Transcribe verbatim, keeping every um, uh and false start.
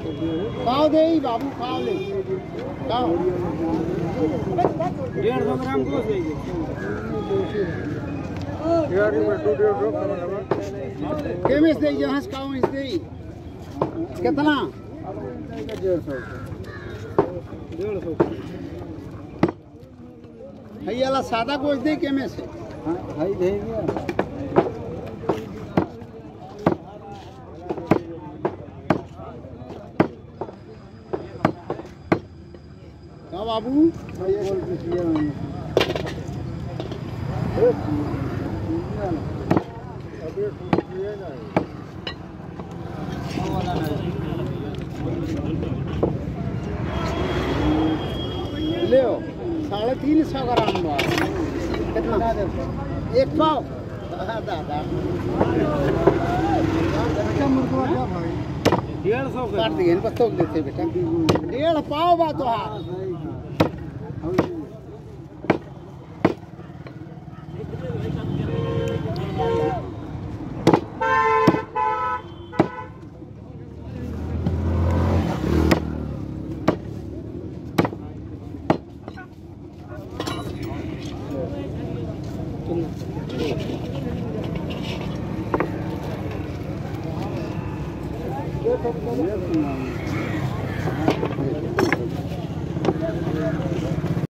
खाओ दे ही बाबू खाओ ले खाओ डेढ़ सौ ग्राम को चाहिए यार ये टू डेढ़ सौ केमिस दे यहाँ से खाओ इस दे कितना डेढ़ सौ डेढ़ सौ है ये वाला सादा गोश्त दे केमिस है हाँ भाई दे गया क्या बाबू ले साढ़े तीन सौ ग्राम कितना एक पाव दादा डेढ़ सौ काट दिए बस तो देते बेटा डेढ़ पाव बा तो हाँ Yes,